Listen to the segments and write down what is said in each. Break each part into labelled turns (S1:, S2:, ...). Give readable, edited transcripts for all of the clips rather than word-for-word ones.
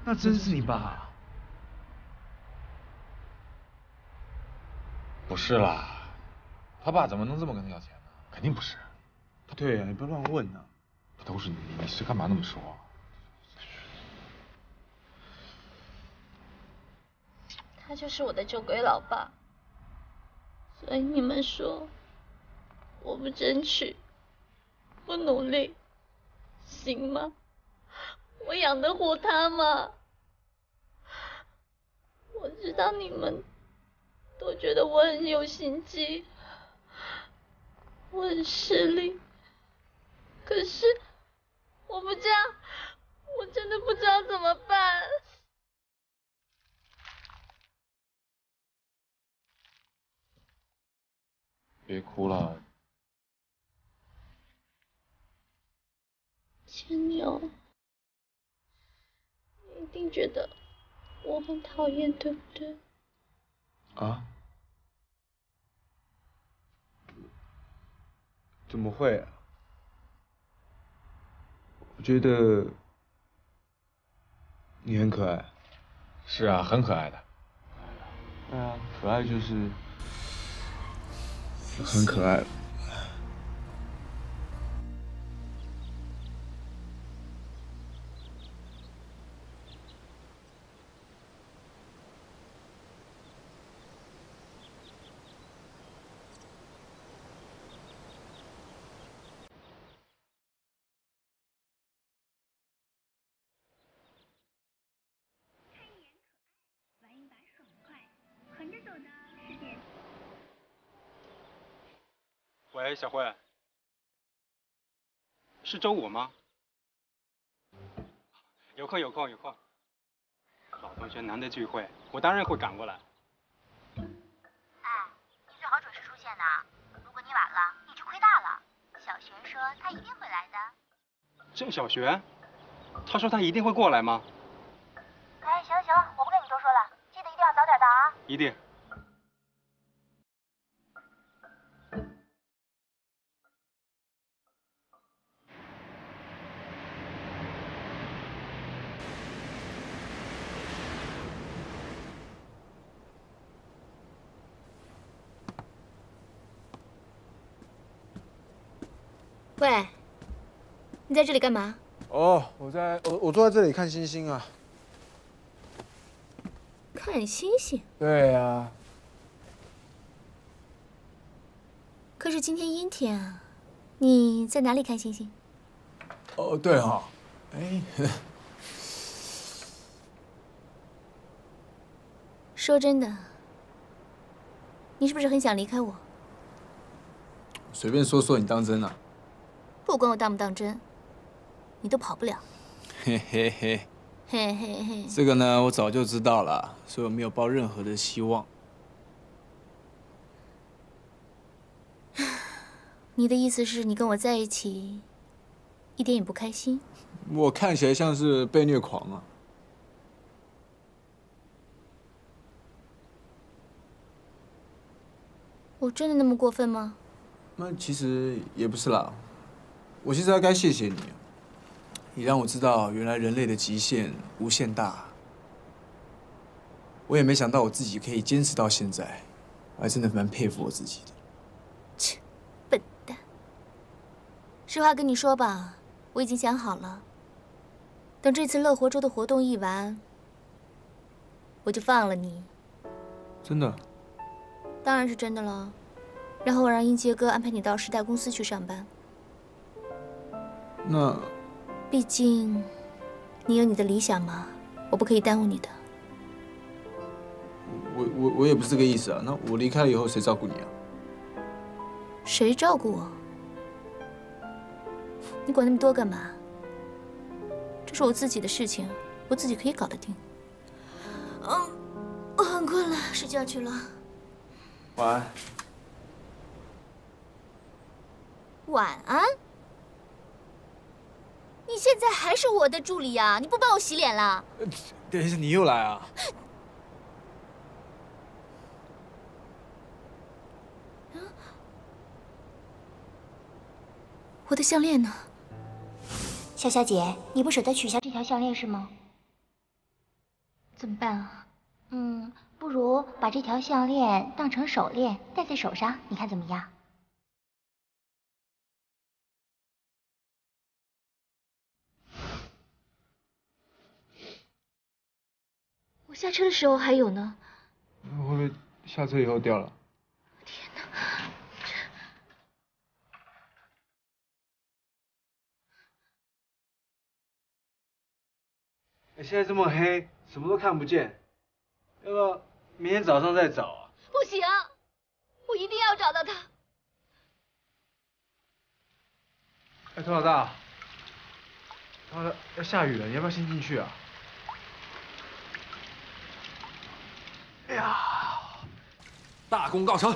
S1: 那真是你爸？
S2: 不是啦，他爸怎么能这么跟他要钱呢？肯定不是。
S1: 对呀，你不要乱问呐。
S2: 都是你，你是干嘛那么说？
S3: 他就是我的酒鬼老爸，所以你们说我不争取，不努力，行吗？我养得活他吗？我知道你们都觉得我很有心机，我很势利，可是我不这样，我真的不知道怎么办。
S2: 别哭了。
S3: 千牛，你一定觉得我很讨厌，对不对？
S1: 啊？怎么会啊？我觉得你很可爱。
S2: 是啊，很可爱的。
S1: 对啊，可爱就是很可爱了。
S4: 喂，小慧，是周五吗？有空有空有空。老同学难得聚会，我当然会赶过来。
S5: 哎，你最好准时出现呐，如果你晚了，你就亏大了。小璇说他一定会来的。
S4: 郑小璇，他说他一定会过来吗？
S5: 哎，行了行了，我不跟你多说了，记得一定要早点到啊。
S4: 一定。
S6: 喂，你在这里干嘛？
S1: 哦，我坐在这里看星星啊。
S6: 看星星。
S1: 对呀。
S6: 可是今天阴天啊，你在哪里看星星？
S1: 哦，对哈。哎。
S6: 说真的，你是不是很想离开我？
S1: 随便说说，你当真啊？
S6: 不管我当不当真，你都跑不了。
S1: 嘿嘿嘿。
S6: 嘿嘿嘿。
S1: 这个呢，我早就知道了，所以我没有抱任何的希望。
S6: 你的意思是你跟我在一起，一点也不开心？
S1: 我看起来像是被虐狂啊。
S6: 我真的那么过分吗？
S1: 那其实也不是啦，我其实还该谢谢你，你让我知道原来人类的极限无限大。我也没想到我自己可以坚持到现在，我还真的蛮佩服我自己的。
S6: 切，笨蛋！实话跟你说吧，我已经想好了，等这次乐活周的活动一完，我就放了你。
S1: 真的？
S6: 当然是真的了。然后我让英杰哥安排你到时代公司去上班。
S1: 那……
S6: 毕竟，你有你的理想嘛，我不可以耽误你的。
S1: 我也不是这个意思啊。那我离开了以后，谁照顾你啊？
S6: 谁照顾我？你管那么多干嘛？这是我自己的事情，我自己可以搞得定。我很困了，睡觉去了。
S1: 晚安。
S6: 晚安。你现在还是我的助理呀？你不帮我洗脸了？
S1: 等一下，你又来啊？
S6: 我的项链呢？
S5: 小姐，你不舍得取消这条项链是吗？
S3: 怎么办啊？
S5: 不如把这条项链当成手链戴在手上，你看怎么样？
S3: 我下车的时候还有呢。
S1: 会不会下车以后掉了？
S3: 天哪！
S7: 现在这么黑，什么都看不见，要不要明天早上再找啊？
S3: 不行，我一定要找到他。
S1: 哎，头老大，要下雨了，你要不要先进去啊？哎呀，
S2: 大功告成，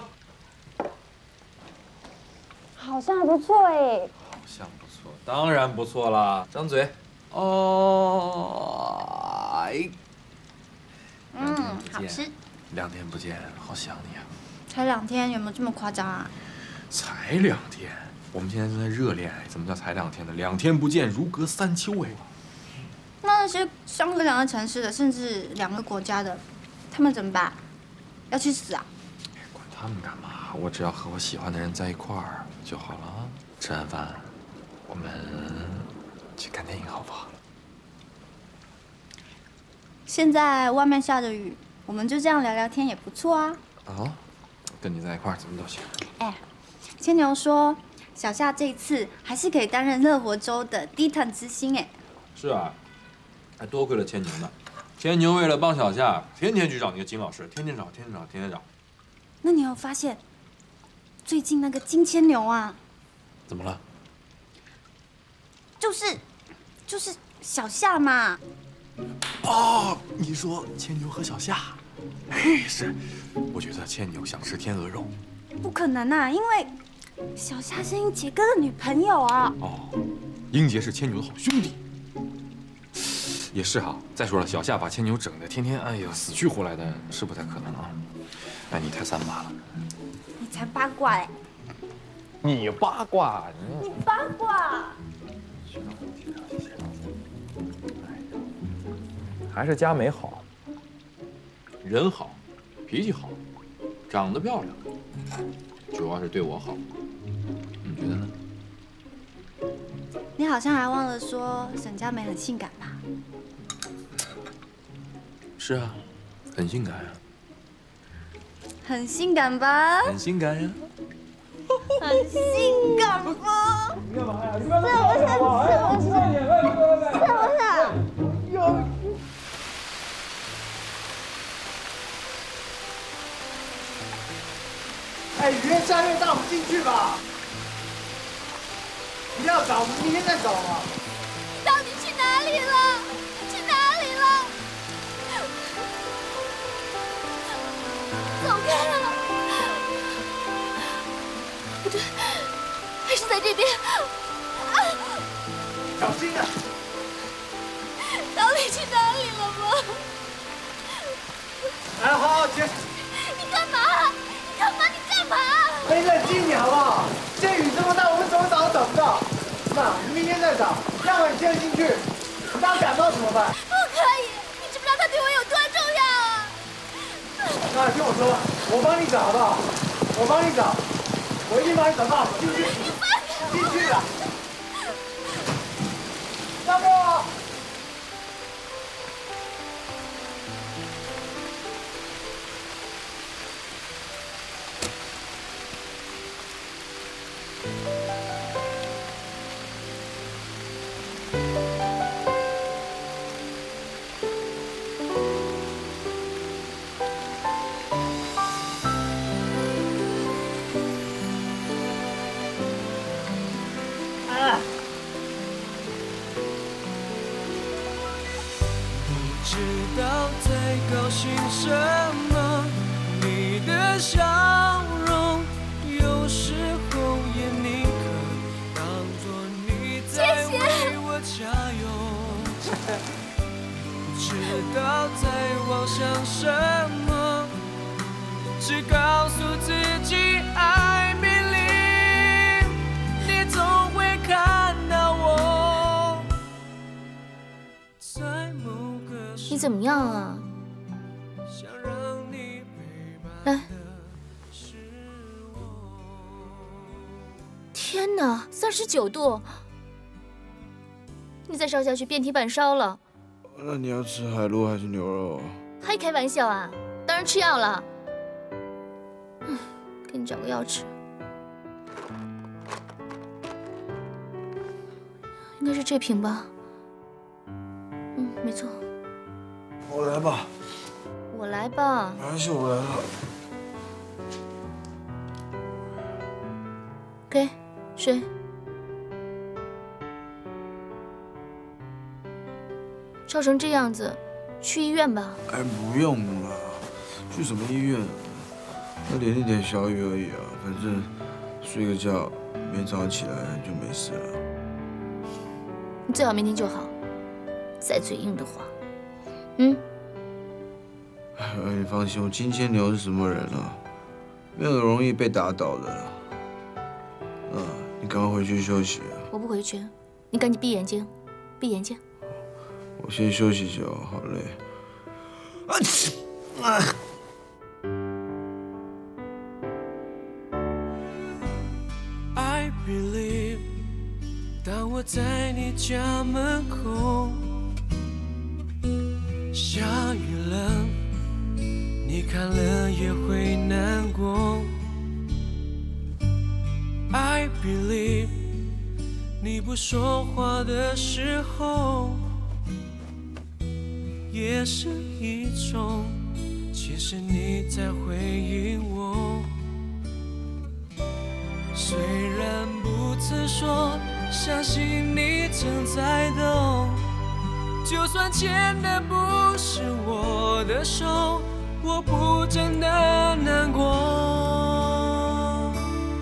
S8: 好像不错哎。
S2: 好像不错，当然不错啦。张嘴。哦，哎，
S8: 好吃。
S2: 2天不见，好想你啊。
S8: 才2天，有没有这么夸张啊？
S2: 才2天，我们现在正在热恋，怎么叫才2天呢？2天不见，如隔3秋哎。
S8: 那些相隔2个城市的，甚至2个国家的，他们怎么办？要去死啊？
S2: 管他们干嘛？我只要和我喜欢的人在一块儿就好了。吃完饭，我们去看电影好不好？
S8: 现在外面下着雨，我们就这样聊聊天也不错啊。
S2: 啊，跟你在一块儿怎么都行。
S8: 哎，牵牛说，小夏这次还是可以担任乐活州的低藤之星哎。
S2: 是啊，还多亏了牵牛呢。牵牛为了帮小夏，天天去找那个金老师，天天找。
S8: 那你有发现，最近那个金牵牛啊？
S2: 怎么了？
S8: 就是小夏嘛。
S2: 哦，你说牵牛和小夏？哎，是，我觉得牵牛想吃天鹅肉。
S8: 不可能啊，因为小夏是英杰哥的女朋友啊。
S2: 哦，英杰是牵牛的好兄弟。也是哈。再说了，小夏把牵牛整的天天哎呀死去活来的，是不太可能啊。哎，你太3八了。
S8: 你才八卦哎。
S2: 你八卦，
S8: 你八卦。
S2: 还是佳美好，人好，脾气好，长得漂亮，主要是对我好。你觉得呢？
S8: 你好像还忘了说沈佳美很性感吧？
S2: 是啊，很性感呀。
S8: 很性感吧？
S2: 很性感呀。
S8: 很性感吧？
S7: 你干嘛呀？你不要好不好？是不是？哎，雨越下越大，我们进去吧。不要找，我们明天再找嘛。
S3: 你到底去哪里了？去哪里了？走开了！不对，还是在这边。
S7: 小心啊！
S3: 到底去哪里了吗？
S7: 哎，好，姐。
S3: 你干嘛？你干嘛？你干嘛？
S7: 哎，冷静点好不好？这雨这么大，我们怎么找都找不到。那我们明天再找，要不然你现在进去，你当感冒怎么办？
S3: 不可以！你知不知道他对我有多重要啊？
S7: 那听我说，我帮你找好不好？我帮你找，我一定帮你找到。进去，进去了。要不？
S9: 知道在高兴什么，你的笑容有时候也宁可当作你在为我加油。不知道在妄想什么，只告诉自己爱美丽，你总会看到我。
S6: 你怎么样啊？ 来。天哪，39度！你再烧下去，遍体板烧了。
S1: 那你要吃海陆还是牛肉？
S6: 还开玩笑啊！当然吃药了。给你找个药吃。应该是这瓶吧？没错。
S1: 我来吧。
S6: 我来吧。
S1: 还是我来了。
S6: 给，水。烧成这样子，去医院吧。
S1: 哎，不用了，去什么医院？那连一点小雨而已啊，反正睡个觉，明天早上起来就没事了。
S6: 你最好明天就好。再嘴硬的话，
S1: 哎，你放心，我金牵牛是什么人啊？没有容易被打倒的。你赶快回去休息。
S6: 我不回去，你赶紧闭眼睛，闭眼睛。
S1: 我先休息一下，好累。
S9: I believe， 当我在你家门口，下雨了，你看了也会难过。I believe， 你不说话的时候，也是一种，其实你在回应我。虽然不曾说，相信你正在懂。就算牵的不是我的手，我不真的难过。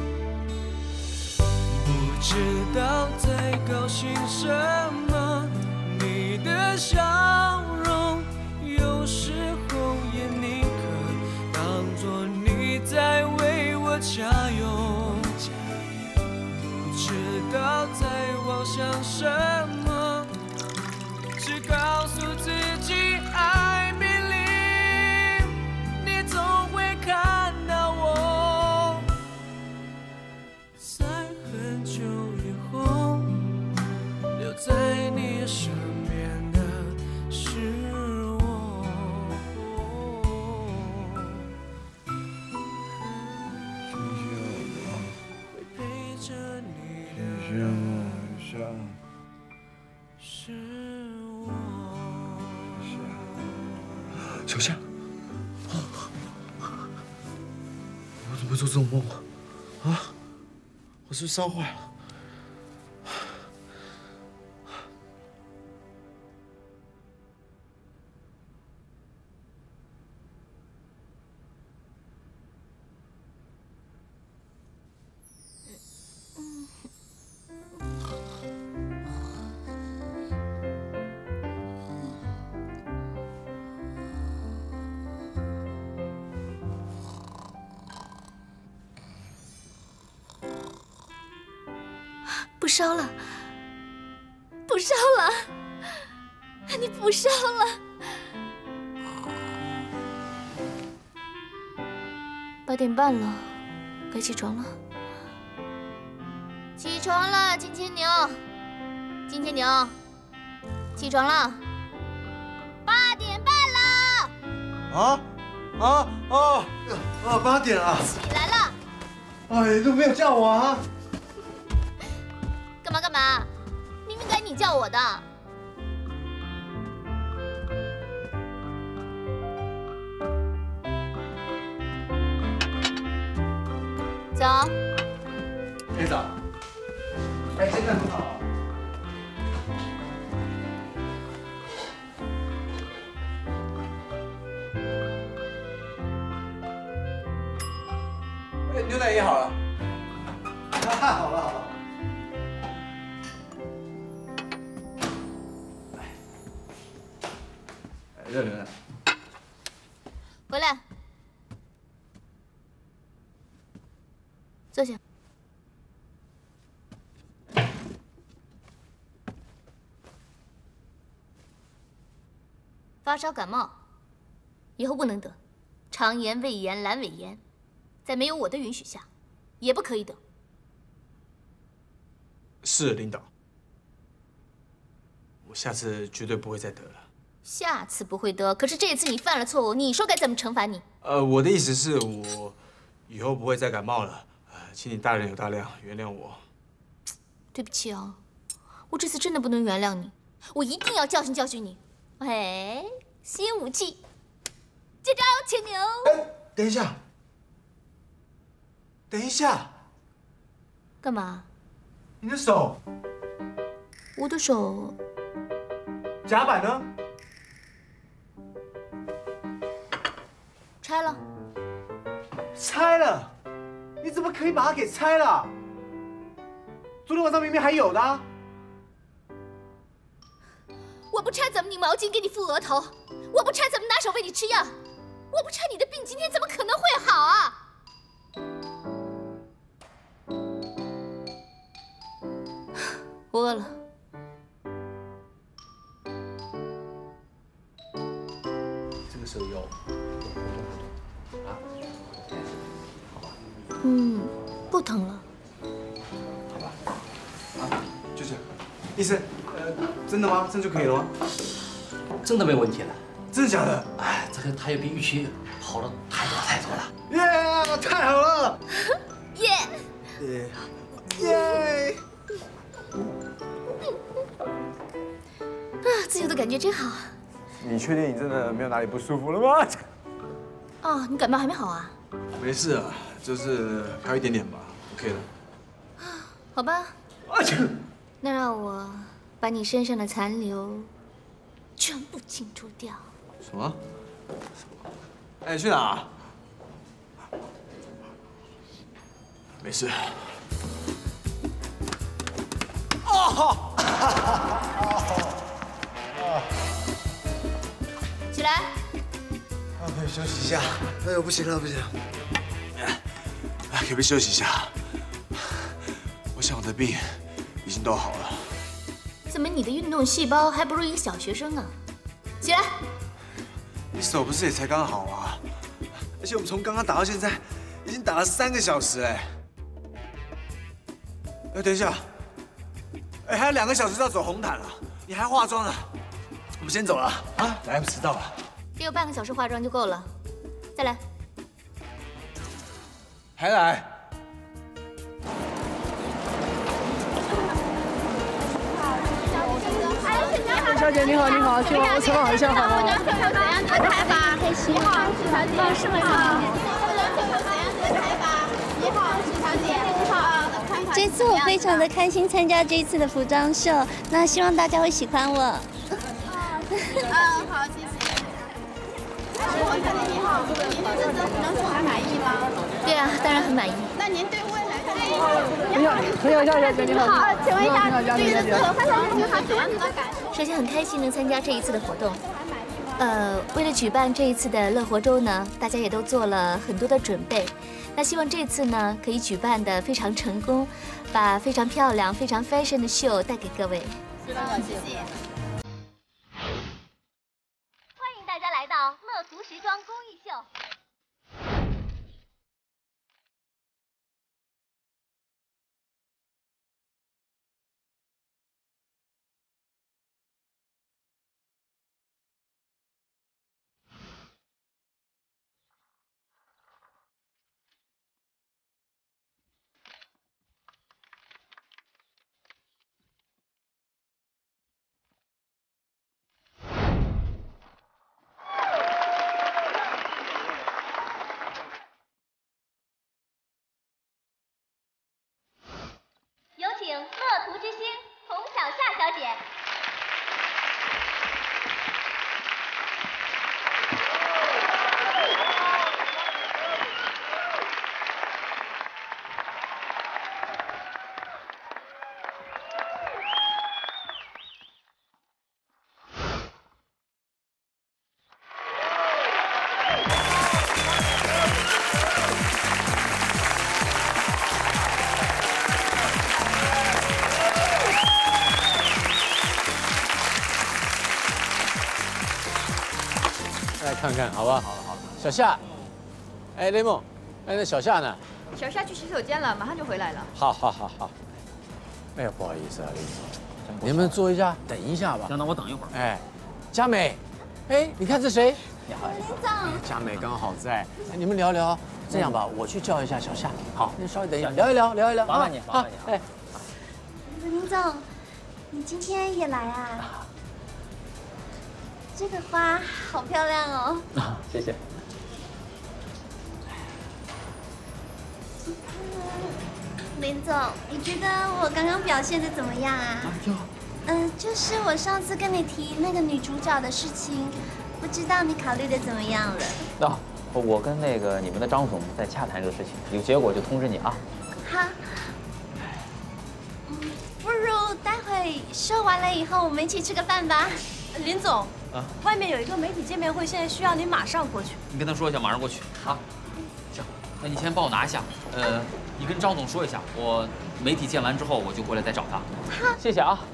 S9: 不知道在高兴什么，你的笑容有时候也宁可当作你在为我加油。不知道在妄想什么，只告诉自己 I believe， 你总会看到我。在很久以后，留在你身边的是我。会陪着你的是我。
S1: 小夏，我怎么会做这种梦啊？我是不是烧坏了？
S6: 不烧了，不烧了，你不烧了。8点半了，该起床了。起床了，金牵牛，金牵牛，起床了。8点半了。
S7: 8点了。
S6: 起来了。
S7: 哎，都没有叫我啊。
S6: 干嘛？明明该你叫我的。走。
S7: 别走。哎，真的很好。
S1: 哎，牛奶也好了。
S7: 好了好了。
S1: 热热。
S6: 回来，坐下。发烧感冒， 以后不能得，肠炎、胃炎、阑尾炎，在没有我的允许下，也不可以得。
S1: 是领导，我下次绝对不会再得了。
S6: 下次不会得，可是这次你犯了错误，你说该怎么惩罚你？
S1: 我的意思是我以后不会再感冒了。请你大人有大量，原谅我。
S6: 对不起哦，我这次真的不能原谅你，我一定要教训教训你。哎，新武器，接招，牵牛！
S1: 哎，等一下，等一下，
S6: 干嘛？
S1: 你的手，
S6: 我的手，
S1: 甲板呢？
S6: 拆了。
S7: 拆了？你怎么可以把它给拆了？昨天晚上明明还有的啊。
S6: 我不拆怎么拧毛巾给你敷额头？我不拆怎么拿手喂你吃药？我不拆你的病今天怎么可能会好啊？我饿了。
S10: 这个时候要啊，好吧，
S6: 不疼了。
S10: 好吧，
S1: 啊，就这样。医生，真的吗？这就可以了吗？
S10: 真的没问题了。
S1: 真的假的？
S10: 哎，这个他也比预期好了太多了。
S7: 耶，太好了！
S6: 耶！
S7: 耶！
S6: 自由的感觉真好。
S1: 你确定你真的没有哪里不舒服了吗？
S6: 哦，你感冒还没好啊？
S1: 没事啊，就是还有一点点吧 ，OK 的。
S6: 好吧。那让我把你身上的残留全部清除掉。
S1: 什么？哎，去哪？没事。哦！
S6: 起来。
S1: 可以休息一下。哎呦，不行了，不行了。可不可以休息一下？我想我的病已经都好了。
S6: 怎么你的运动细胞还不如一个小学生啊？起来。
S1: 你手不是也才刚好啊？而且我们从刚刚打到现在，已经打了3个小时哎。等一下，还有2个小时就要走红毯了，你还化妆呢？我们先走了啊，来不迟到了。
S6: 给我半个小时化妆就够了，再来。
S1: 还来？
S7: 小姐你好，你好，请我采访一下好吗？
S5: 票怎样子开法？你好，许小姐。是吗？我的票怎样子开法？你好，许小姐。你好。
S11: 这次我非常的开心参加这一次的服装秀，那希望大家会喜欢我。
S5: 好，谢谢。小姐你好，您对这次服装秀还满意吗？
S6: 对啊，当然很满意。
S5: 那您对未来的
S7: 你好，小姐你好。
S5: 请问一下，对于这次化妆秀有什么样子的感受？
S6: 首先很开心能参加这一次的活动。为了举办这一次的乐活周呢，大家也都做了很多的准备。那希望这次呢可以举办的非常成功，把非常漂亮、非常 fashion 的秀带给各位。
S5: 谢谢。
S6: 欢迎大家来到乐图时装公益秀。
S12: 再看看，好吧？好了好了。小夏，哎，雷梦，哎，那小夏呢？
S13: 小夏去洗手间了，马上就回来了。
S12: 好。哎呀，不好意思啊，林总，你们坐一下，等一下吧。
S10: 行，那我等一会儿。
S12: 哎，佳美，哎，你看这谁？
S10: 你好，
S11: 林总。
S12: 佳美刚好在，你们聊聊。这样吧，我去叫一下小夏。好，你稍微等一下，聊一聊。
S10: 麻烦你。
S12: 哎，
S11: 林总，你今天也来啊？这个花好漂亮哦。
S10: 啊，谢谢。
S11: 林总，你觉得我刚刚表现的怎么样啊？就是我上次跟你提那个女主角的事情，不知道你考虑的怎么样了？
S10: 那我跟那个你们的张总在洽谈这个事情，有结果就通知你啊。
S11: 好。不如待会收完了以后，我们一起吃个饭吧。
S13: 林总，外面有一个媒体见面会，现在需要您马上过去。
S10: 你跟他说一下，马上过去啊。行，那你先帮我拿一下。你跟张总说一下，我媒体见完之后我就过来再找他。
S11: 好，
S10: 谢谢啊。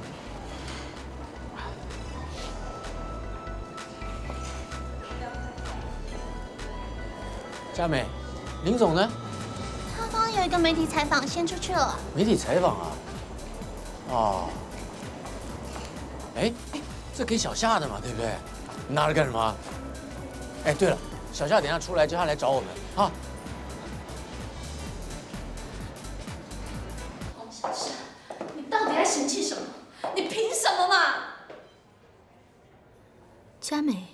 S12: 佳美，林总呢？
S11: 他刚刚有一个媒体采访，先出去了。
S12: 媒体采访啊？哦。哎，这给小夏的嘛，对不对？你拿着干什么？哎，对了，小夏等一下出来叫他来找我们啊。
S14: 小夏，你到底在生气什么？你凭什么嘛？
S6: 佳美，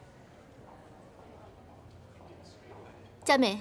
S6: 佳美，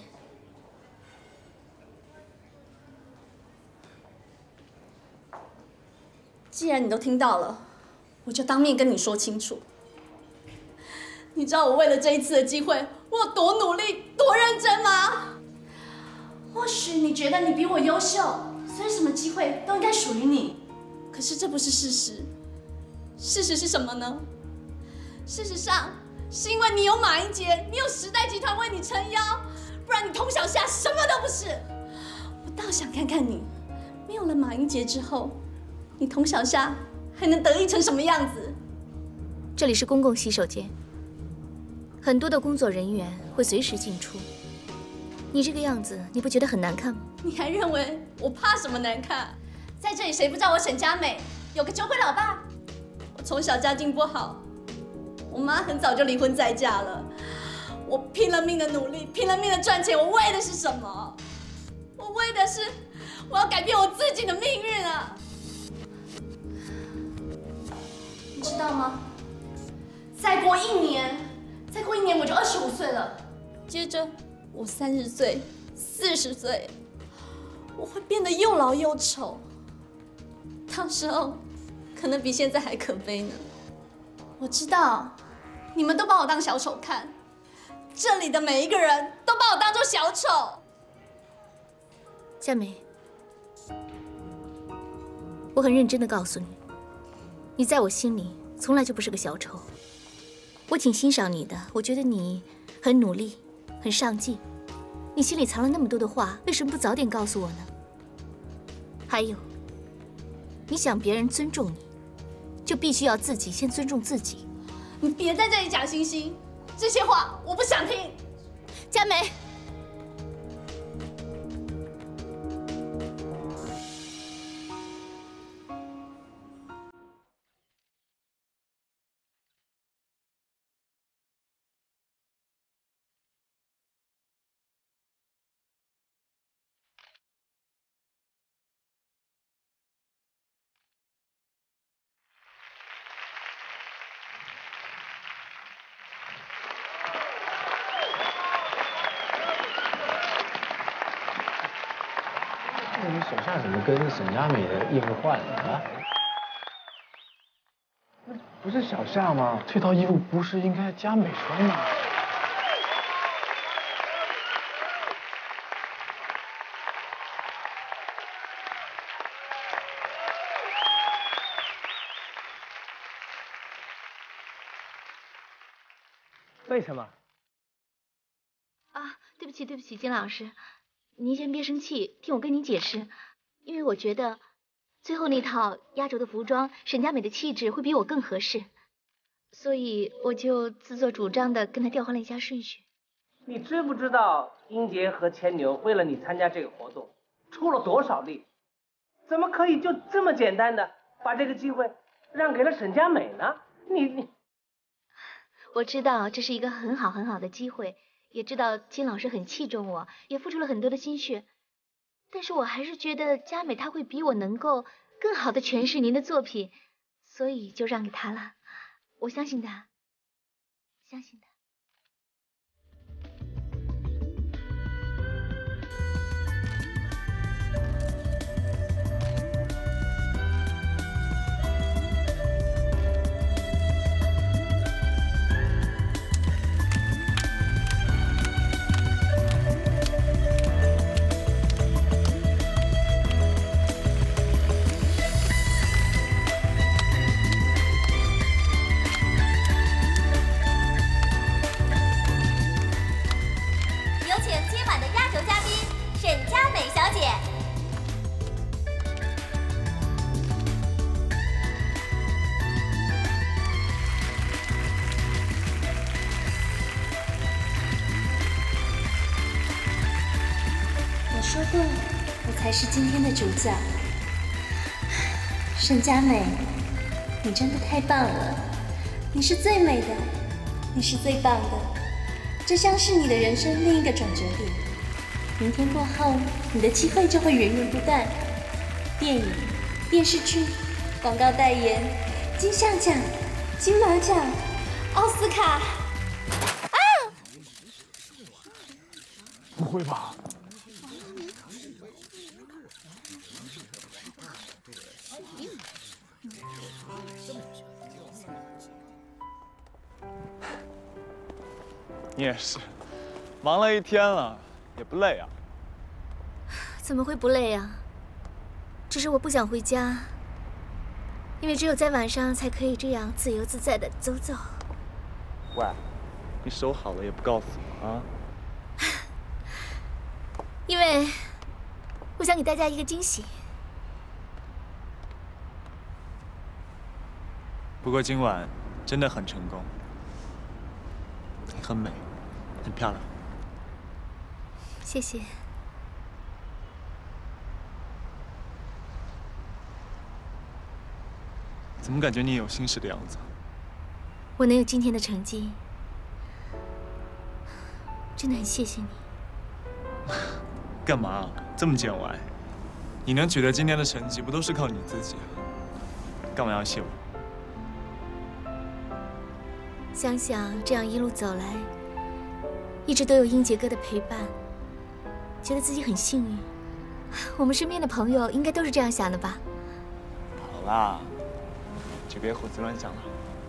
S14: 既然你都听到了，我就当面跟你说清楚。你知道我为了这一次的机会，我有多努力、多认真吗？或许你觉得你比我优秀，所以什么机会都应该属于你。可是这不是事实。事实是什么呢？事实上，是因为你有马英杰，你有时代集团为你撑腰，不然你童小夏什么都不是。我倒想看看你，没有了马英杰之后，你童小夏还能得意成什么样子？
S6: 这里是公共洗手间，很多的工作人员会随时进出。你这个样子，你不觉得很难看吗？
S14: 你还认为我怕什么难看？在这里谁不知道我沈佳美有个酒鬼老爸？我从小家境不好，我妈很早就离婚再嫁了。我拼了命的努力，拼了命的赚钱，我为的是什么？我为的是我要改变我自己的命运啊！你知道吗？再过一年我就25岁了，接着我30岁、40岁，我会变得又老又丑，到时候可能比现在还可悲呢。我知道，你们都把我当小丑看，这里的每一个人都把我当做小丑。
S6: 佳美，我很认真的告诉你，你在我心里从来就不是个小丑。我挺欣赏你的，我觉得你很努力，很上进。你心里藏了那么多的话，为什么不早点告诉我呢？还有，你想别人尊重你，就必须要自己先尊重自己。
S14: 你别在这里假惺惺，这些话我不想听。
S6: 佳美。
S12: 那你手下怎么跟沈佳美的衣服换了啊？那不是小夏吗？这套衣服不是应该佳美穿吗？
S7: 为什么？
S6: 啊，对不起，对不起，金老师，您先别生气，听我跟您解释。因为我觉得最后那套压轴的服装，沈佳美的气质会比我更合适， 所以我就自作主张的跟他调换了一下顺序。
S15: 你知不知道英杰和钱牛为了你参加这个活动出了多少力？怎么可以就这么简单的把这个机会让给了沈佳美呢？你，
S6: 我知道这是一个很好的机会，也知道金老师很器重我，也付出了很多的心血，但是我还是觉得佳美她会比我能够更好的诠释您的作品，所以就让给她了。我相信她，相信她。
S11: 说过，我才是今天的主角。沈佳美，你真的太棒了，你是最美的，你是最棒的，这将是你的人生另一个转折点。明天过后，你的机会就会源源不断。电影、电视剧、广告代言、金像奖、金马奖、奥斯卡。啊！
S16: 不会吧？
S17: 你也是，忙了一天了，也不累啊？
S6: 怎么会不累啊？只是我不想回家，因为只有在晚上才可以这样自由自在的走走。
S17: 喂，你手好了也不告诉我啊？
S6: 因为我想给大家一个惊喜。
S17: 不过今晚真的很成功，你很美，很漂亮。
S6: 谢谢。
S17: 怎么感觉你有心事的样子？
S6: 我能有今天的成绩，真的很谢谢你。
S17: 干嘛这么见外？你能取得今天的成绩，不都是靠你自己？干嘛要谢我？
S6: 想想这样一路走来，一直都有英杰哥的陪伴，觉得自己很幸运。我们身边的朋友应该都是这样想的吧？
S17: 好啦，就别胡思乱想了。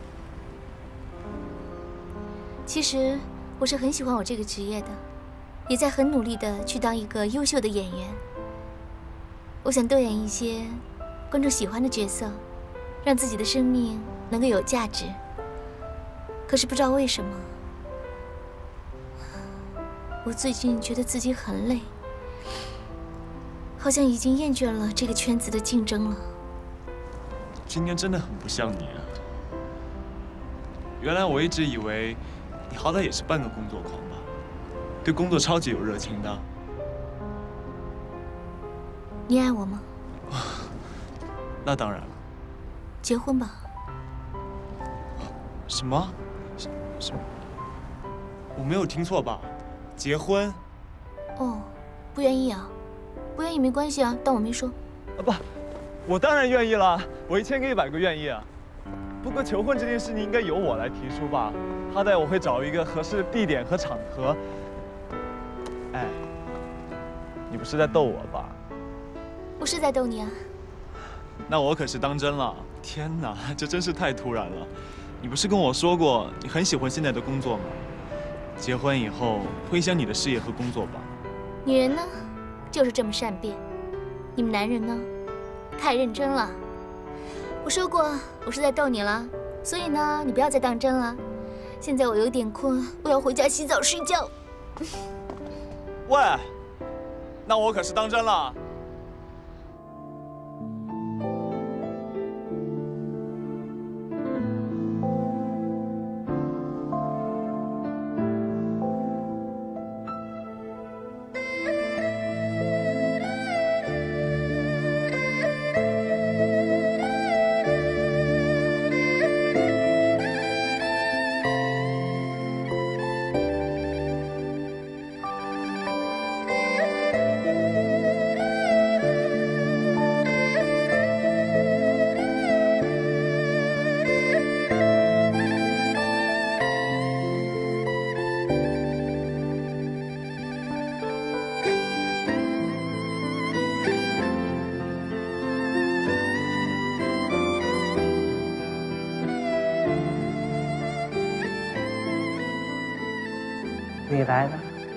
S6: 其实我是很喜欢我这个职业的，也在很努力的去当一个优秀的演员。我想多演一些观众喜欢的角色，让自己的生命能够有价值。可是不知道为什么，我最近觉得自己很累，好像已经厌倦了这个圈子的竞争了。
S17: 今天真的很不像你啊！原来我一直以为你好歹也是半个工作狂吧，对工作超级有热情的。
S6: 你爱我吗？
S17: 那当然了。
S6: 结婚吧。
S17: 什么？什么？我没有听错吧？结婚？
S6: 哦，不愿意啊？不愿意没关系啊，当我没说。
S17: 啊不，我当然愿意了，我1000个100个愿意啊。不过求婚这件事情应该由我来提出吧，好歹我会找一个合适的地点和场合。哎，你不是在逗我吧？
S6: 我是在逗你啊。
S17: 那我可是当真了。天哪，这真是太突然了。你不是跟我说过你很喜欢现在的工作吗？结婚以后会影响你的事业和工作吧？
S6: 女人呢，就是这么善变。你们男人呢，太认真了。我说过我是在逗你了，所以呢，你不要再当真了。现在我有点困，我要回家洗澡睡觉。
S17: 喂，那我可是当真了。
S15: 你来了。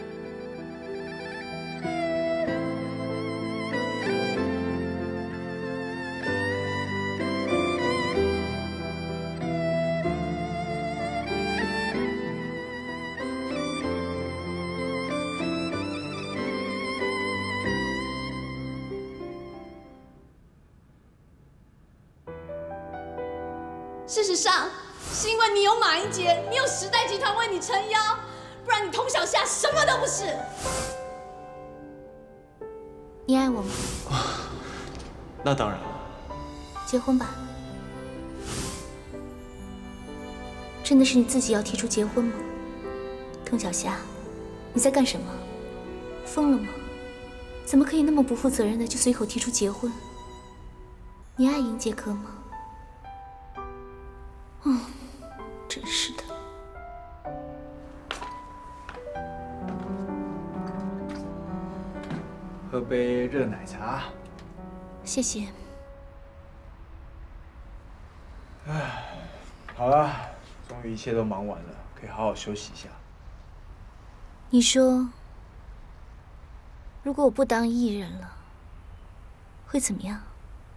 S14: 事实上，是因为你有马英杰，你有时代集团为你撑腰，不然你童小夏什么都不是。
S6: 你爱我吗？
S17: 那当然了。
S6: 结婚吧。真的是你自己要提出结婚吗？童小夏，你在干什么？疯了吗？怎么可以那么不负责任的就随口提出结婚？你爱英杰哥吗？真是的。
S17: 喝杯热奶茶。
S6: 谢谢。
S17: 唉，好了，终于一切都忙完了，可以好好休息一下。
S6: 你说，如果我不当艺人了，会怎么样？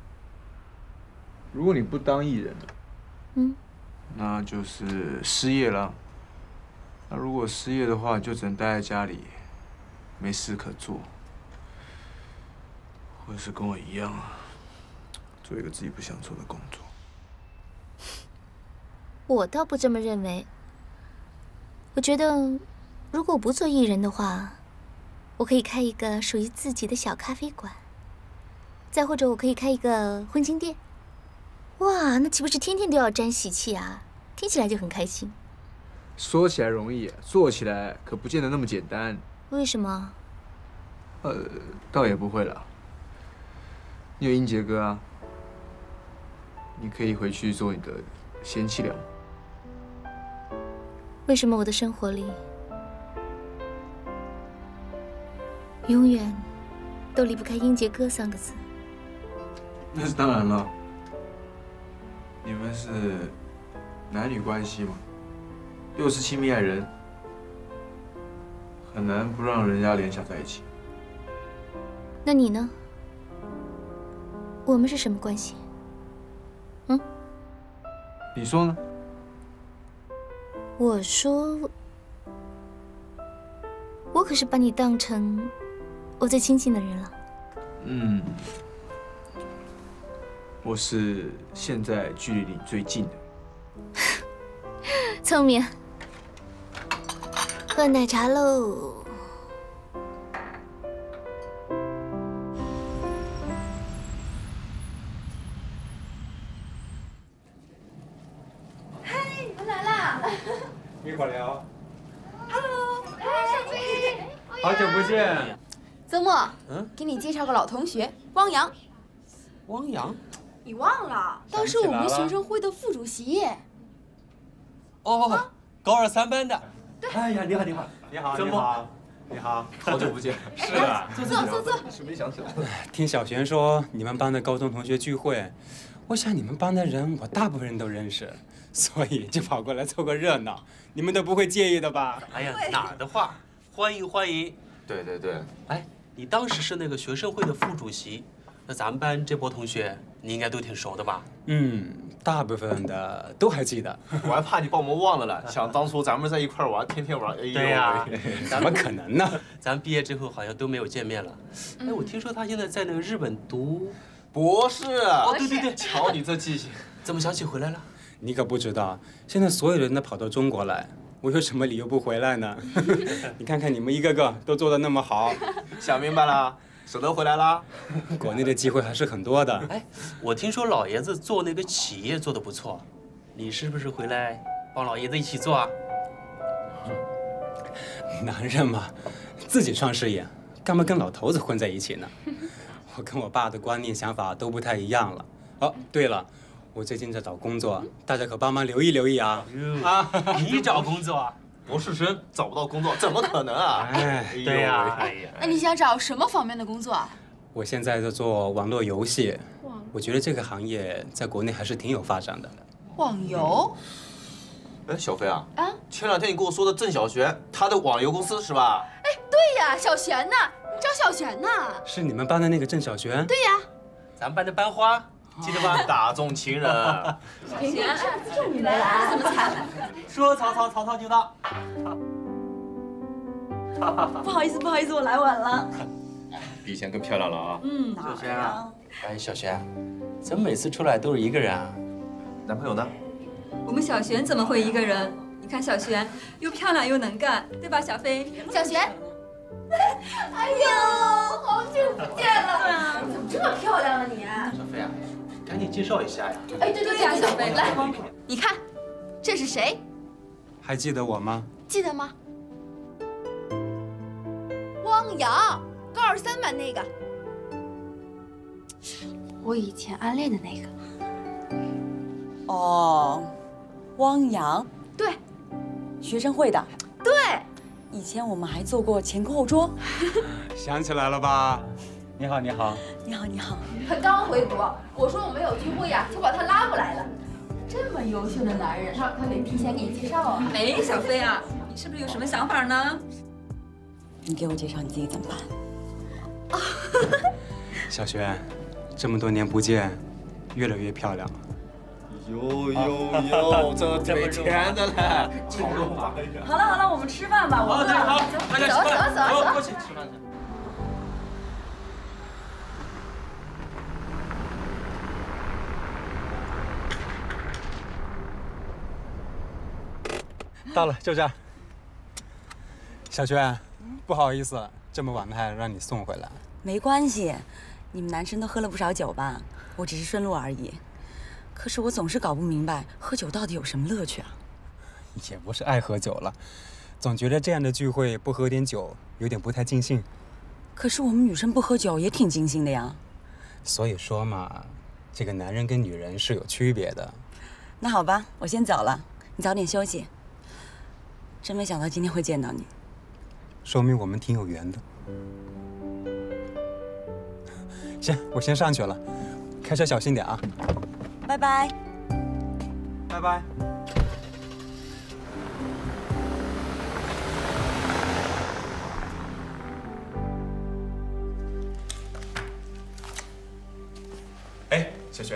S1: 如果你不当艺人了， 那就是失业了。那如果失业的话，就只能待在家里，没事可做，或者是跟我一样，做一个自己不想做的工作。
S6: 我倒不这么认为。我觉得，如果我不做艺人的话，我可以开一个属于自己的小咖啡馆，再或者我可以开一个婚庆店。哇，那岂不是天天都要沾喜气啊？听起来就很开心。
S1: 说起来容易，做起来可不见得那么简单。
S6: 为什么？
S1: 倒也不会了。你有英杰哥啊，你可以回去做你的贤妻良母。
S6: 为什么我的生活里永远都离不开英杰哥3个字？
S1: 那是当然了。你们是男女关系嘛，又是亲密爱人，很难不让人家联想在一起。
S6: 那你呢？我们是什么关系？
S1: 你说呢？
S6: 我说，我可是把你当成我最亲近的人了。
S1: 我是现在距离你最近的。
S6: 聪明。喝奶茶喽。
S14: 嗨，我来啦！
S4: 一会儿聊。
S14: Hello， 小兵，
S4: 好久不见。
S16: 周末，给你介绍个老同学，汪洋。
S12: 汪洋？
S16: 你忘了？当时我们学生会的副主席。
S12: 哦，高2、3班的。
S4: 哎呀，你好，你好，你好，你好，你好，
S12: 好久不见。
S4: 是啊，
S16: 坐。
S17: 是没想起来。
S4: 听小璇说你们班的高中同学聚会，我想你们班的人我大部分人都认识，所以就跑过来凑个热闹。你们都不会介意的吧？
S12: 哎呀，哪儿的话，欢迎欢迎。
S2: 对对对。
S12: 哎，你当时是那个学生会的副主席，那咱们班这波同学你应该都挺熟的吧？
S4: 大部分的都还记得。
S18: 我还怕你把我们忘了呢。想当初咱们在一块玩，天天玩，哎呦。
S12: 对呀，
S4: 怎么可能呢？
S12: 咱毕业之后好像都没有见面了。哎，我听说他现在在那个日本读
S18: 博士。
S12: 哦，对对对，
S18: 瞧你这记性，
S12: 怎么想起回来了？
S4: 你可不知道，现在所有人都跑到中国来，我有什么理由不回来呢？你看看你们一个个都做得那么好，
S18: 想明白了。舍得回来啦？
S4: 国内的机会还是很多的。
S12: 哎，我听说老爷子做那个企业做得不错，你是不是回来帮老爷子一起做啊？
S4: 男人嘛，自己创事业，干嘛跟老头子混在一起呢？我跟我爸的观念想法都不太一样了。哦，对了，我最近在找工作，大家可帮忙留意留意啊！
S12: 你找工作啊？
S18: 博士生找不到工作，怎么可能啊？
S4: 哎，
S12: 对呀，哎呀。
S16: 那你想找什么方面的工作啊？
S4: 我现在在做网络游戏，我觉得这个行业在国内还是挺有发展的。
S16: 网游？
S18: 哎，小飞啊，前2天你跟我说的郑小璇，她的网游公司是吧？
S14: 哎，对呀，小璇呐，你找小璇呐？
S4: 是你们班的那个郑小璇？
S14: 对呀，
S18: 咱们班的班花，记得吧？打中情人。
S14: 小璇，就你来了，这么惨。
S18: 说曹操，曹操就到。
S14: 不好意思，不好意思，我来晚了。
S18: 比以前更漂亮了啊！
S14: 嗯，
S12: 小璇啊，哎，小璇，怎么每次出来都是一个人啊？
S18: 男朋友呢？
S19: 我们小璇怎么会一个人？你看小璇又漂亮又能干，对吧，小飞？
S14: 小璇，哎呦，好久不见了！对啊，怎么这么漂亮啊你？
S18: 小飞啊，赶紧介绍一下呀！
S14: 哎，对呀，小飞，来，你看，这是谁？
S4: 还记得我吗？
S14: 记得吗？汪洋，高23班那个，
S20: 我以前暗恋的那个。哦，汪洋，
S14: 对，
S20: 学生会的，
S14: 对，
S20: 以前我们还做过前后桌。
S4: 想起来了吧？你好，你好，
S20: 你好，你好。
S14: 他刚回国，我说我们有聚会呀，就把他拉过来了。这么优秀的男人，他得提前给你介绍啊。
S19: 哎，小飞啊，你是不是有什么想法呢？
S20: 你给我介绍你自己怎么办？
S4: 小璇，这么多年不见，越来越漂亮了。
S18: 哟，这腿甜的嘞！
S19: 好了好了，我们吃饭吧，我饿了。
S18: 大家吃饭，过去吃饭去。
S4: 到了，就这儿。小璇，不好意思，这么晚了还让你送回来。
S20: 没关系，你们男生都喝了不少酒吧？我只是顺路而已。可是我总是搞不明白，喝酒到底有什么乐趣啊？
S4: 也不是爱喝酒了，总觉得这样的聚会不喝点酒有点不太尽兴。
S20: 可是我们女生不喝酒也挺尽兴的呀。
S4: 所以说嘛，这个男人跟女人是有区别的。
S20: 那好吧，我先走了，你早点休息。真没想到今天会见到你，
S4: 说明我们挺有缘的。行，我先上去了，开车小心点啊。
S20: 拜拜。
S4: 拜拜。
S17: 哎，小璇，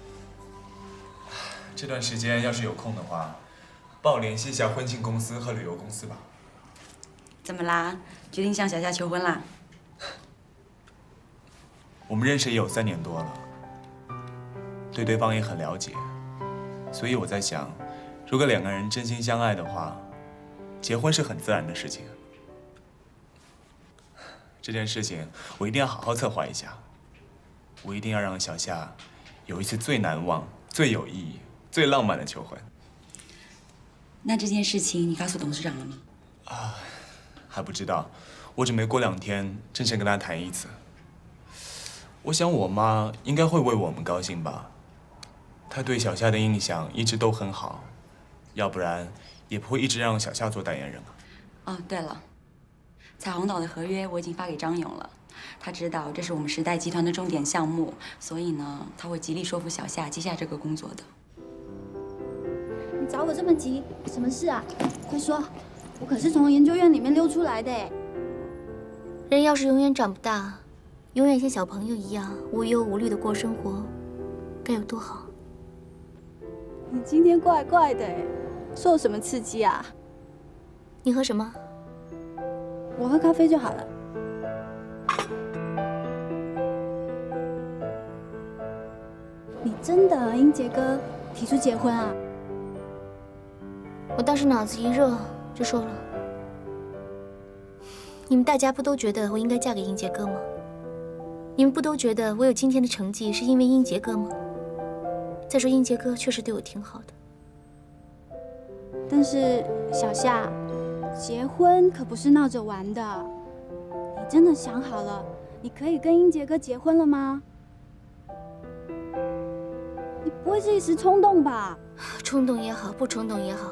S17: 这段时间要是有空的话，帮我联系一下婚庆公司和旅游公司吧。
S20: 怎么啦？决定向小夏求婚啦？
S17: 我们认识也有3年多了，对对方也很了解，所以我在想，如果2个人真心相爱的话，结婚是很自然的事情。这件事情我一定要好好策划一下，我一定要让小夏有一次最难忘、最有意义、最浪漫的求婚。
S20: 那这件事情你告诉董事长了吗？
S17: 还不知道，我准备过2天正式跟他谈一次。我想我妈应该会为我们高兴吧，她对小夏的印象一直都很好，要不然也不会一直让小夏做代言人啊。
S20: 哦，对了，彩虹岛的合约我已经发给张勇了，他知道这是我们时代集团的重点项目，所以呢，他会极力说服小夏接下这个工作的。
S8: 你找我这么急，什么事啊？快说，我可是从研究院里面溜出来的。
S6: 人要是永远长不大，永远像小朋友一样无忧无虑的过生活，该有多好！
S14: 你今天怪怪的，受什么刺激啊？
S6: 你喝什么？
S8: 我喝咖啡就好了。你真的英杰哥提出结婚啊？
S6: 我当时脑子一热就说了。你们大家不都觉得我应该嫁给英杰哥吗？你们不都觉得我有今天的成绩是因为英杰哥吗？再说英杰哥确实对我挺好的。
S8: 但是小夏，结婚可不是闹着玩的。你真的想好了，你可以跟英杰哥结婚了吗？你不会是一时冲动吧？
S6: 冲动也好，不冲动也好，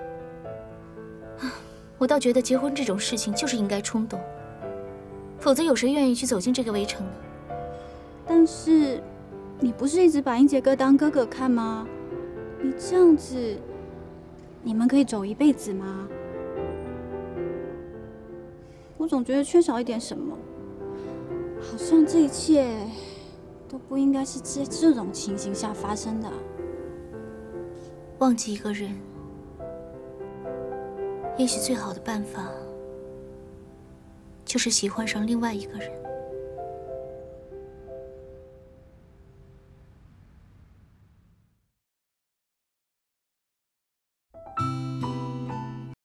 S6: 我倒觉得结婚这种事情就是应该冲动，否则有谁愿意去走进这个围城呢？
S8: 但是，你不是一直把英杰哥当哥哥看吗？你这样子， 你们可以走一辈子吗？我总觉得缺少一点什么，好像这一切都不应该是在这种情形下发生的。
S6: 忘记一个人，也许最好的办法就是喜欢上另外一个人。